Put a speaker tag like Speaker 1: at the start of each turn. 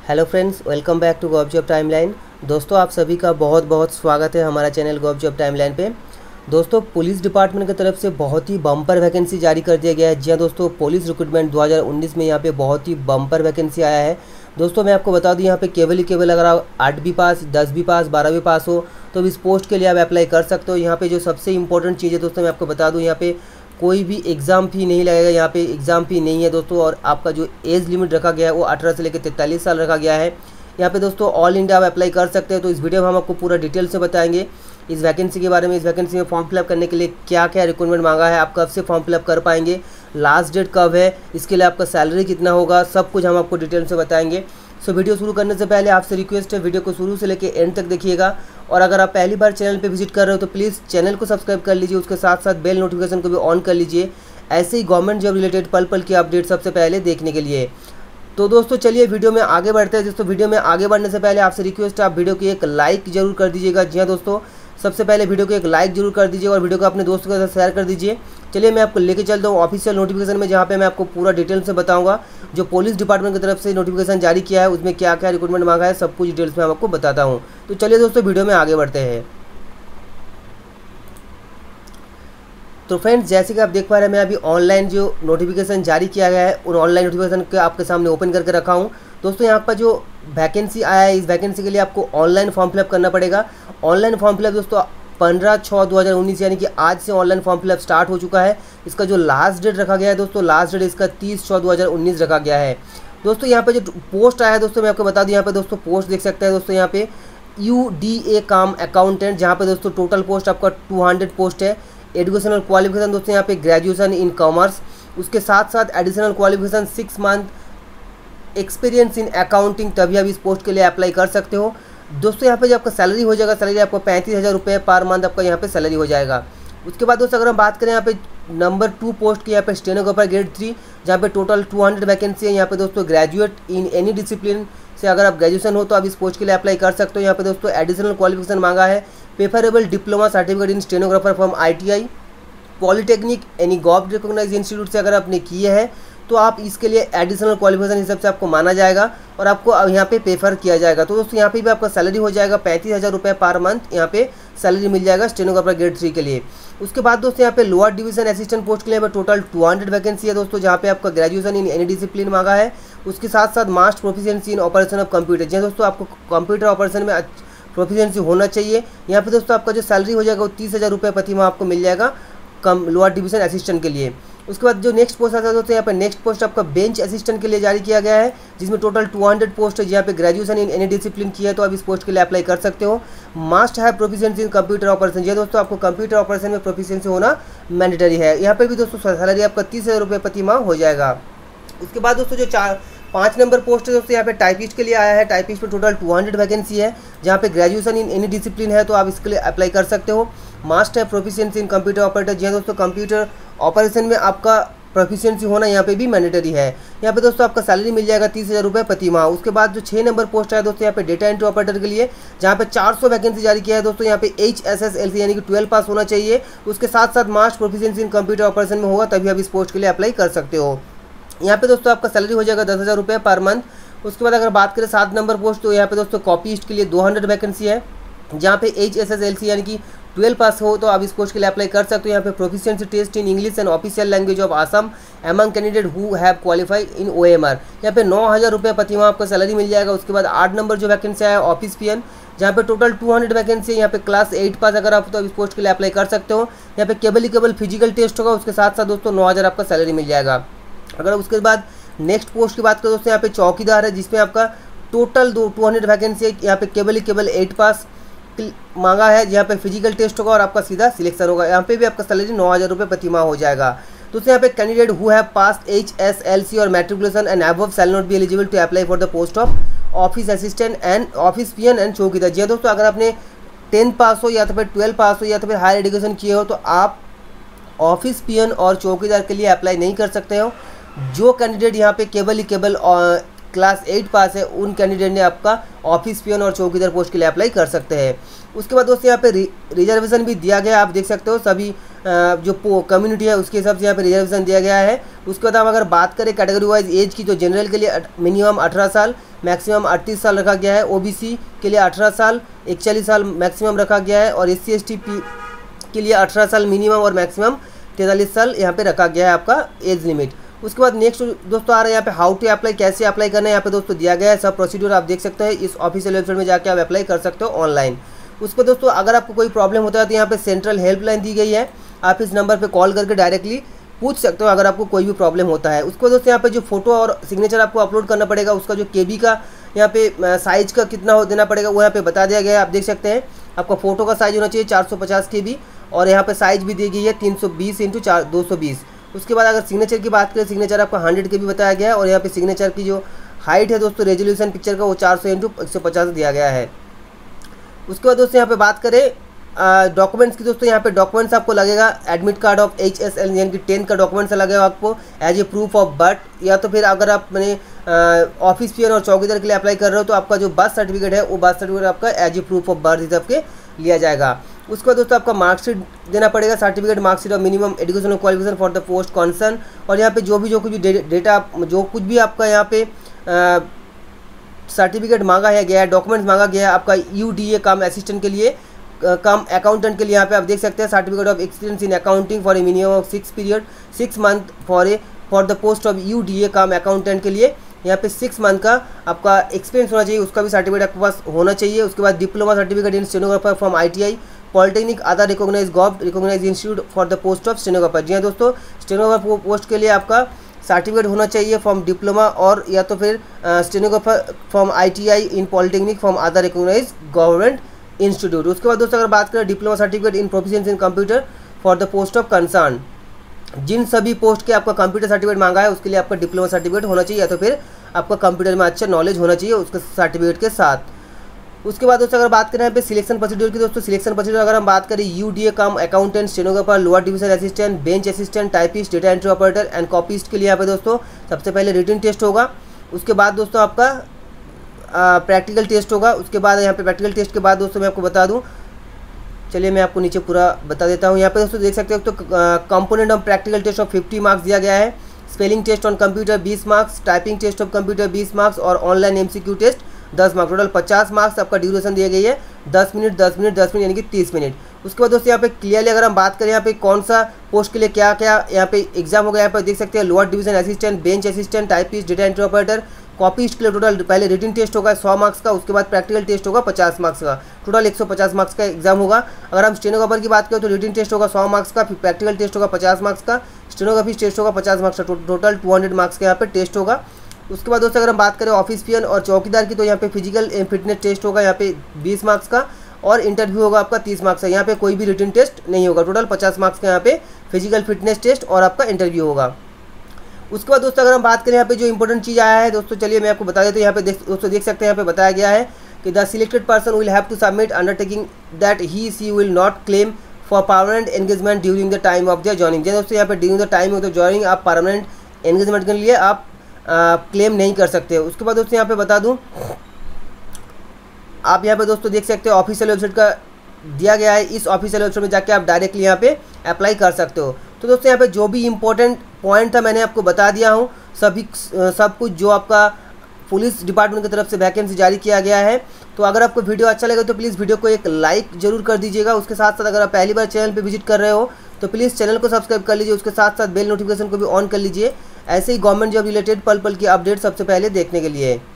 Speaker 1: Hello friends, welcome back to Gov Job Timeline. दोस्तों, आप सभी का बहुत बहुत स्वागत है हमारा चैनल गॉव जॉब टाइमलाइन पे। दोस्तों, पुलिस डिपार्टमेंट की तरफ से बहुत ही बम्पर वैकेंसी जारी कर दिया गया है। जी हाँ दोस्तों, पुलिस रिक्रूटमेंट 2019 में यहाँ पे बहुत ही बम्पर वैकेंसी आया है। दोस्तों, मैं आपको बता दूँ, यहाँ पे केवल अगर आप 8वीं पास, 10वीं पास, 12वीं पास हो तो इस पोस्ट के लिए आप अप्लाई कर सकते हो। यहाँ पे जो सबसे इंपॉर्टेंट चीज़ है दोस्तों, मैं आपको बता दूँ, यहाँ पे कोई भी एग्ज़ाम फ़ी नहीं लगेगा। यहाँ पे एग्ज़ाम फ़ी नहीं है दोस्तों। और आपका जो एज लिमिट रखा गया है वो 18 से लेकर 43 साल रखा गया है। यहाँ पे दोस्तों ऑल इंडिया आप अप्लाई कर सकते हैं। तो इस वीडियो में हम आपको पूरा डिटेल से बताएंगे इस वैकेंसी के बारे में। इस वैकेंसी में फॉर्म फिलअप करने के लिए क्या क्या रिक्वायरमेंट मांगा है, आप कब से फॉर्म फिलअप कर पाएंगे, लास्ट डेट कब है, इसके लिए आपका सैलरी कितना होगा, सब कुछ हम आपको डिटेल से बताएंगे। सो वीडियो शुरू करने से पहले आपसे रिक्वेस्ट है, वीडियो को शुरू से लेकर एंड तक देखिएगा। और अगर आप पहली बार चैनल पे विजिट कर रहे हो तो प्लीज़ चैनल को सब्सक्राइब कर लीजिए, उसके साथ साथ बेल नोटिफिकेशन को भी ऑन कर लीजिए, ऐसे ही गवर्नमेंट जॉब रिलेटेड पल पल की अपडेट सबसे पहले देखने के लिए। तो दोस्तों चलिए वीडियो में आगे बढ़ते हैं। दोस्तों, वीडियो में आगे बढ़ने से पहले आपसे रिक्वेस्ट है, आप वीडियो को एक लाइक जरूर कर दीजिएगा। जी हाँ दोस्तों, सबसे पहले वीडियो को एक लाइक जरूर कर दीजिए और वीडियो को अपने दोस्तों के साथ शेयर कर दीजिए। चलिए मैं आपको लेके चलता हूँ ऑफिशियल नोटिफिकेशन में, जहाँ पे मैं आपको पूरा डिटेल से बताऊंगा जो पुलिस डिपार्टमेंट की तरफ से नोटिफिकेशन जारी किया है, उसमें क्या क्या रिक्रूटमेंट मांगा है, सब कुछ डिटेल्स में आपको बताता हूँ। तो चलिए दोस्तों वीडियो में आगे बढ़ते हैं। तो फ्रेंड्स, जैसे कि आप देख पा रहे हैं, मैं अभी ऑनलाइन जो नोटिफिकेशन जारी किया गया है उन ऑनलाइन नोटिफिकेशन को आपके सामने ओपन करके रखा हूँ। दोस्तों, यहाँ पर जो वैकेंसी आया है, इस वैकेंसी के लिए आपको ऑनलाइन फॉर्म फिलअप करना पड़ेगा। ऑनलाइन फॉर्म फिलअप दोस्तों 15/6/2019 यानी कि आज से ऑनलाइन फॉर्म फिलअप स्टार्ट हो चुका है। इसका जो लास्ट डेट रखा गया है दोस्तों, लास्ट डेट इसका 30/6/2019 रखा गया है। दोस्तों, यहाँ पे जो पोस्ट आया है दोस्तों, मैं आपको बता दूँ, यहाँ पे दोस्तों पोस्ट देख सकते हैं दोस्तों, यहाँ पे UDA काम अकाउंटेंट, जहाँ पे दोस्तों टोटल पोस्ट आपका 200 पोस्ट है। एजुकेशनल क्वालिफिकेशन दोस्तों यहाँ पे ग्रेजुएशन इन कॉमर्स, उसके साथ साथ additional qualification 6 month experience in accounting, तभी आप इस पोस्ट के लिए अप्लाई कर सकते हो। दोस्तों, यहाँ पे जो आपका सैलरी हो जाएगा, सैलरी आपको 35,000 रुपये पर मंथ आपका यहाँ पे सैलरी हो जाएगा। उसके बाद दोस्तों अगर हम बात करें यहाँ पे नंबर 2 पोस्ट की, यहाँ पे स्टेनोग्राफर ग्रेड 3, जहाँ पे टोटल 200 वैकेंसी है। यहाँ पे दोस्तों ग्रेजुएट इन एनी डिसिप्लिन से अगर आप ग्रेजुएशन हो तो आप इस पोस्ट के लिए अप्लाई कर सकते हो। यहाँ पे दोस्तों एडिशनल क्वालिफिकेशन मांगा है, preferable diploma certificate in stenographer from ITI, polytechnic, any government recognise institute से अगर आपने किए हैं तो आप इसके लिए एडिशनल क्वालिफिकेशन हिसाब से आपको माना जाएगा और आपको यहाँ पे प्रेफर किया जाएगा। तो दोस्तों यहाँ पे भी आपका सैलरी हो जाएगा 35,000 रुपये पर मंथ, यहाँ पे सैलरी मिल जाएगा स्टेनोग्राफर ग्रेड 3 के लिए। उसके बाद दोस्तों यहाँ पे लोअर डिवीजन असिस्टेंट पोस्ट के लिए टोटल 200 वैकेंसी है दोस्तों, जहाँ पे आपका ग्रेजुएशन इन एनी डिसिप्लिन मांगा है। उसके साथ साथ master proficiency in operation of computer, जी दोस्तों आपको कंप्यूटर ऑपरेशन में प्रोफिशिएंसी होना चाहिए। यहाँ पे दोस्तों आपका जो सैलरी हो जाएगा वो 30,000 रुपये प्रति माह आपको मिल जाएगा कम लोअर डिवीजन असिस्टेंट के लिए। उसके बाद जो नेक्स्ट पोस्ट आता है दोस्तों, यहाँ पे नेक्स्ट पोस्ट आपका बेंच असिस्टेंट के लिए जारी किया गया है, जिसमें टोटल 200 पोस्ट है। जहाँ पे ग्रेजुएशन इन एनी डिसिप्लिन की है तो आप इस पोस्ट के लिए अप्लाई कर सकते हो। मस्ट है प्रोफिशिएंसी इन कंप्यूटर ऑपरेशन, जी दोस्तों आपको कंप्यूटर ऑपरेशन में प्रोफिशिएंसी होना मैंडेटरी है। यहाँ पे भी दोस्तों सैलरी आपका 30,000 रुपये प्रति माह हो जाएगा। उसके बाद दोस्तों जो 5 नंबर पोस्ट है दोस्तों, यहाँ पे टाइपिस्ट के लिए आया है। टाइपिस्ट पे टोटल 200 वैकेंसी है, जहाँ पे ग्रेजुएशन इन एनी डिसिप्लिन है तो आप इसके लिए अप्लाई कर सकते हो। मास्ट है प्रोफिशिएंसी इन कंप्यूटर ऑपरेटर, जी दोस्तों कंप्यूटर ऑपरेशन में आपका प्रोफिशिएंसी होना यहाँ पे भी मैंडेटरी है। यहाँ पे दोस्तों आपका सैलरी मिल जाएगा 30,000 रुपये प्रति माह। उसके बाद जो 6 नंबर पोस्ट है दोस्तों, यहाँ पे डेटा एंट्री ऑपरेटर के लिए, जहाँ पे 400 वैकेंसी जारी किया है दोस्तों। यहाँ पे HSSLC यानी कि 12 पास होना चाहिए। उसके साथ साथ must proficiency in computer operation में होगा, तभी आप इस पोस्ट के लिए अप्लाई कर सकते हो। यहाँ पे दोस्तों आपका सैलरी हो जाएगा 10,000 रुपये पर मंथ। उसके बाद अगर बात करें 7 नंबर पोस्ट, तो यहाँ पे दोस्तों कॉपीस्ट के लिए 200 वैकेंसी है, जहाँ पे HSSLC यानी कि 12 पास हो तो आप इस पोस्ट के लिए अप्लाई कर सकते हो। यहाँ पे proficiency test in English and official language of Assam among candidate who have qualified in OMR, यहाँ पे 9,000 रुपये प्रति माह आपका सैलरी मिल जाएगा। उसके बाद 8 नंबर जो वैकेंसी है ऑफिस PN, जहाँ पे टोटल 200 वैकेंसी है। यहाँ पे क्लास 8 पास अगर आप तो इस पोस्ट के लिए अप्लाई कर सकते हो। यहाँ पे केवल फिजिकल टेस्ट होगा, उसके साथ साथ दोस्तों 9,000 आपका सैलरी मिल जाएगा। अगर उसके बाद नेक्स्ट पोस्ट की बात करें दोस्तों, यहाँ पे चौकीदार है, जिसमें आपका टोटल 200 वैकेंसी है। यहाँ पे केवल 8 पास मांगा है, जहाँ पे फिजिकल टेस्ट होगा और आपका सीधा सिलेक्शन होगा। यहाँ पे भी आपका सैलरी 9,000 रुपये प्रति माह हो जाएगा। दोस्तों यहाँ पे candidate who have pass HSLC और matriculation and above shall not be eligible to apply for the post of office assistant and office PN and chowkidar. जी दोस्तों, अगर आपने 10 पास हो या तो फिर 12 पास हो या तो फिर हायर एजुकेशन किए हो तो आप ऑफिस PN और चौकीदार के लिए अप्लाई नहीं कर सकते हो। जो कैंडिडेट यहाँ पे केवल क्लास 8 पास है उन कैंडिडेट ने आपका ऑफिस पियन और चौकीदार पोस्ट के लिए अप्लाई कर सकते हैं। उसके बाद दोस्तों यहाँ पे रिजर्वेशन भी दिया गया है, आप देख सकते हो सभी जो कम्युनिटी है उसके हिसाब से यहाँ पे रिजर्वेशन दिया गया है। उसके बाद हम अगर बात करें कैटेगरी वाइज एज की, तो जनरल के लिए मिनिमम 18 साल मैक्सिमम 38 साल रखा गया है, ओबीसी के लिए 18 साल 41 साल मैक्सिमम रखा गया है, और SC ST के लिए 18 साल मिनिमम और मैक्सिमम 43 साल यहाँ पे रखा गया है आपका एज लिमिट। उसके बाद नेक्स्ट दोस्तों आ रहा है यहाँ पे हाउ टू अप्लाई, कैसे अप्लाई करना है यहाँ पे दोस्तों दिया गया है, सब प्रोसीड्यूर आप देख सकते हैं इस ऑफिशियल वेबसाइट में जाके आप अप्लाई कर सकते हो ऑनलाइन। उसको दोस्तों अगर आपको कोई प्रॉब्लम होता है तो यहाँ पे सेंट्रल हेल्पलाइन दी गई है, आप इस नंबर पे कॉल करके डायरेक्टली पूछ सकते हो अगर आपको कोई भी प्रॉब्लम होता है। उसको दोस्तों यहाँ पे जो फोटो और सिग्नेचर आपको अपलोड करना पड़ेगा, उसका जो KB का यहाँ पे साइज का कितना देना पड़ेगा वो यहाँ पे बता दिया गया है, आप देख सकते हैं। आपका फोटो का साइज होना चाहिए 450 KB और यहाँ पे साइज भी दी गई है 320 × 220। उसके बाद अगर सिग्नेचर की बात करें, सिग्नेचर आपका 100 KB बताया गया है, और यहाँ पे सिग्नेचर की जो हाइट है दोस्तों रेजोल्यूशन पिक्चर का वो 400 × 150 दिया गया है। उसके बाद दोस्तों यहाँ पे बात करें डॉक्यूमेंट्स की, दोस्तों यहाँ पे डॉक्यूमेंट्स आपको लगेगा एडमिट कार्ड ऑफ HSL यानी कि 10 का डॉक्यूमेंट्स लगेगा आपको as a proof of birth, या तो फिर अगर आप मैंने ऑफिस पियन और चौकीदार के लिए अप्लाई कर रहे हो तो आपका जो बर्थ सर्टिफिकेट है वो बर्थ सर्टिफिकेट आपका as a proof of birth हिसाब के लिया जाएगा। उसके बाद दोस्तों आपका मार्कशीट देना पड़ेगा, सर्टिफिकेट मार्कशीट और minimum educational qualification for the post concern, और यहाँ पे जो कुछ भी डेटा जो कुछ भी आपका यहाँ पे सर्टिफिकेट मांगा है गया है, डॉक्यूमेंट्स मांगा गया है आपका UDA कम असिस्टेंट के लिए कम अकाउंटेंट के लिए, यहाँ पे आप देख सकते हैं certificate of experience in accounting for a minimum of 6 month for the post of UDA cum accountant के लिए यहाँ पे 6 मंथ का आपका एक्सपीरियंस होना चाहिए, उसका भी सर्टिफिकेट आपके पास होना चाहिए। उसके बाद diploma certificate in stenographer from ITI polytechnic other recognise recognise institute for the post of stenographer. जी हाँ दोस्तों, स्टेनोग्राफर पोस्ट के लिए आपका सर्टिफिकेट होना चाहिए फ्रॉम डिप्लोमा और या तो फिर stenographer from ITI in polytechnic from other recognise government institute. उसके बाद दोस्तों अगर बात करें diploma certificate in proficiency in computer for the post of concern, जिन सभी पोस्ट के आपका कंप्यूटर सर्टिफिकेट मांगा है उसके लिए आपका डिप्लोमा सर्टिफिकेट होना चाहिए, या तो फिर आपका कंप्यूटर में अच्छा नॉलेज होना चाहिए उसके सर्टिफिकेट के साथ। उसके बाद दोस्तों अगर बात करें यहाँ पे सिलेक्शन प्रोसीड्यूर की, दोस्तों सिलेक्शन प्रोसीड्यूर अगर हम बात करें UDA cum accountant stenographer lower division assistant bench assistant typist data entry operator and copyist के लिए यहाँ पे दोस्तों सबसे पहले रिटन टेस्ट होगा। उसके बाद दोस्तों आपका प्रैक्टिकल टेस्ट होगा। उसके बाद यहाँ पे प्रैक्टिकल टेस्ट के बाद दोस्तों मैं आपको बता दूँ, चलिए मैं आपको नीचे पूरा बता देता हूँ। यहाँ पे दोस्तों देख सकते हो तो component of practical test of 50 marks दिया गया है, spelling test on computer 20 marks, typing test of computer 20 marks और online MCQ test 10 marks, total 50 marks. आपका ड्यूरेशन दिया गई है 10 मिनट 10 मिनट 10 मिनट यानी कि 30 मिनट। उसके बाद दोस्तों यहाँ पे क्लियरली अगर हम बात करें यहाँ पे कौन सा पोस्ट के लिए क्या क्या यहाँ पे एग्जाम होगा, यहाँ पर देख सकते हैं lower division assistant bench assistant typist data entry operator copyist के लिए टोटल पहले रिटन टेस्ट होगा 100 मार्क्स का, उसके बाद प्रैक्टिकल टेस्ट होगा 50 मार्क्स का, टोटल 150 मार्क्स का एग्जाम होगा। अगर हम स्टेनोग्राफर की बात करें तो रिटन टेस्ट होगा 100 मार्क्स का, फिर प्रैक्टिकल टेस्ट होगा 50 मार्क्स का, स्टेनोग्राफी टेस्ट होगा 50 मार्क्स का, टोटल 200 मार्क्स का यहाँ पे टेस्ट होगा। उसके बाद दोस्तों अगर हम बात करें ऑफिस पियन और चौकीदार की तो यहाँ पे फिजिकल फिटनेस टेस्ट होगा यहाँ पे 20 मार्क्स का और इंटरव्यू होगा आपका 30 मार्क्स का। यहाँ पे कोई भी रिटन टेस्ट नहीं होगा, टोटल 50 मार्क्स का यहाँ पे फिजिकल फिटनेस टेस्ट और आपका इंटरव्यू होगा। उसके बाद दोस्तों अगर हम बात करें यहाँ पे जो इंपॉर्टेंट चीज़ आया है दोस्तों, चलिए मैं आपको बता देता हूँ। यहाँ पे दोस्तों देख सकते हैं यहाँ पे बताया गया है कि the selected person will have to submit undertaking that he she will not claim for permanent engagement during the time of their joining. जैसे दोस्तों यहाँ पे during the time of the joining आप परमानेंट एंगेजमेंट के लिए आप claim नहीं कर सकते। उसके बाद दोस्तों यहाँ पे बता दूँ, आप यहाँ पे दोस्तों देख सकते हो ऑफिशियल वेबसाइट का दिया गया है, इस ऑफिशियल वेबसाइट में जाके आप डायरेक्टली यहाँ पे अप्लाई कर सकते हो। तो दोस्तों यहाँ पे जो भी इंपॉर्टेंट पॉइंट था मैंने आपको बता दिया हूँ, सब कुछ जो आपका पुलिस डिपार्टमेंट की तरफ से वैकेंसी जारी किया गया है। तो अगर आपको वीडियो अच्छा लगे तो प्लीज़ वीडियो को एक लाइक जरूर कर दीजिएगा। उसके साथ साथ अगर आप पहली बार चैनल पे विजिट कर रहे हो तो प्लीज़ चैनल को सब्सक्राइब कर लीजिए, उसके साथ साथ बेल नोटिफिकेशन को भी ऑन कर लीजिए, ऐसे ही गवर्नमेंट जॉब रिलेटेड पल पल की अपडेट सबसे पहले देखने के लिए।